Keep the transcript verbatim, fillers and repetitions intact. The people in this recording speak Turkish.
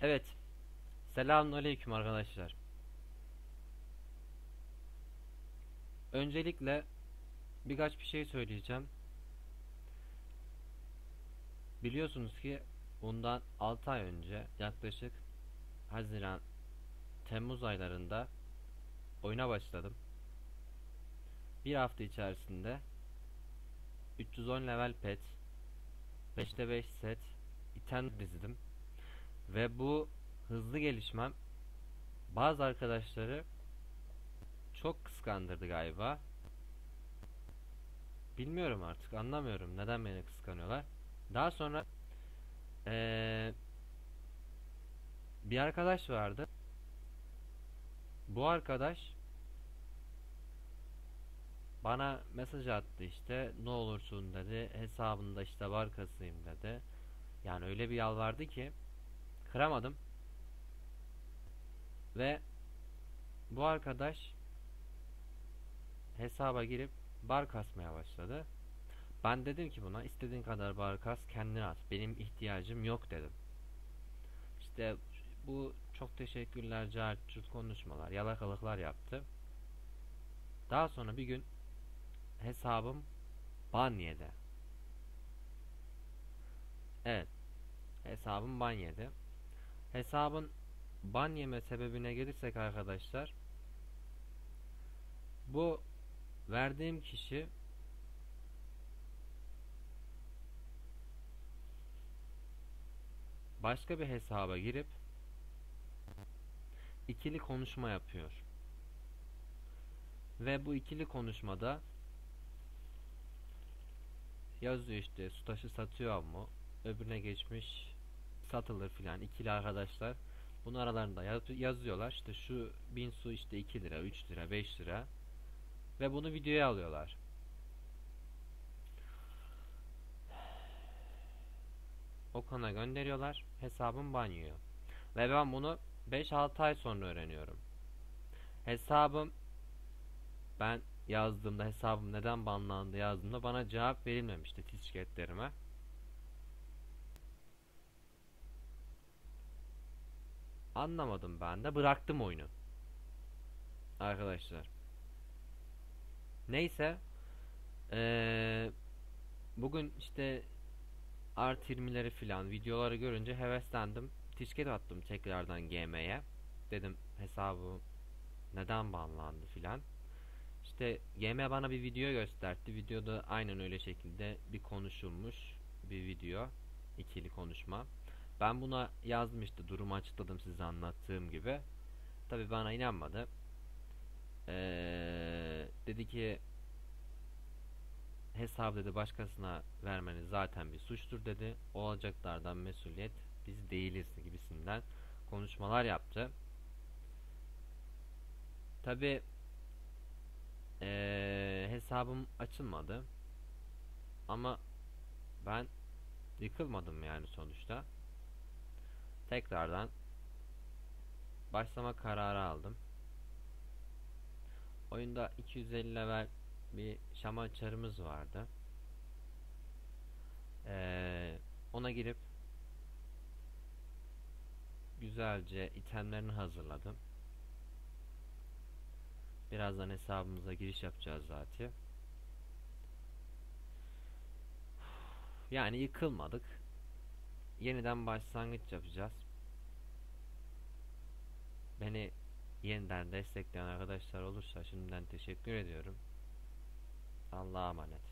Evet. Selamünaleyküm arkadaşlar. Öncelikle birkaç bir şey söyleyeceğim. Biliyorsunuz ki bundan altı ay önce yaklaşık Haziran Temmuz aylarında oyuna başladım. Bir hafta içerisinde üç yüz on level pet, beşte beş set, item dizdim. Ve bu hızlı gelişmem bazı arkadaşları çok kıskandırdı galiba. Bilmiyorum artık, anlamıyorum neden beni kıskanıyorlar. Daha sonra ee, bir arkadaş vardı. Bu arkadaş bana mesaj attı, işte ne olursun dedi, hesabında işte var kasayım dedi. Yani öyle bir yalvardı ki kıramadım. Ve bu arkadaş hesaba girip bar kasmaya başladı. Ben dedim ki buna, istediğin kadar bar kas, kendine at, benim ihtiyacım yok dedim. İşte bu çok teşekkürler, cahil konuşmalar, yalakalıklar yaptı. Daha sonra bir gün hesabım ban yedi. Evet, hesabım ban yedi. Hesabın ban yeme sebebine gelirsek arkadaşlar, bu verdiğim kişi başka bir hesaba girip ikili konuşma yapıyor. Ve bu ikili konuşmada yazıyor işte, su taşı satıyor mu? Öbürüne geçmiş, satılır filan, ikili arkadaşlar. Bunun aralarında yaz yazıyorlar. İşte şu bin su işte iki lira, üç lira, beş lira. Ve bunu videoya alıyorlar. Okan'a gönderiyorlar. Hesabım banyo. Ve ben bunu beş altı ay sonra öğreniyorum. Hesabım, ben yazdığımda hesabım neden banlandı yazdığımda bana cevap verilmemişti ticketlerime. Anlamadım, ben de bıraktım oyunu. Arkadaşlar. Neyse. Ee, bugün işte artı yirmileri filan videoları görünce heveslendim. Ticket attım tekrardan G M'ye. Dedim hesabı neden banlandı filan. İşte G M bana bir video gösterdi. Videoda aynen öyle şekilde bir konuşulmuş bir video. İkili konuşma. Ben buna yazdım, işte durumu açıkladım size anlattığım gibi. Tabi bana inanmadı. Ee, dedi ki hesabı dedi başkasına vermeniz zaten bir suçtur dedi. Olacaklardan mesuliyet biz değiliz gibisinden konuşmalar yaptı. Tabi ee, hesabım açılmadı. Ama ben yıkılmadım yani sonuçta. Tekrardan başlama kararı aldım. Oyunda iki yüz elli level bir şaman çarımız vardı. Ee, ona girip güzelce itemlerini hazırladım. Birazdan hesabımıza giriş yapacağız zaten. Yani yıkılmadık. Yeniden başlangıç yapacağız. Beni yeniden destekleyen arkadaşlar olursa şimdiden teşekkür ediyorum. Allah'a emanet.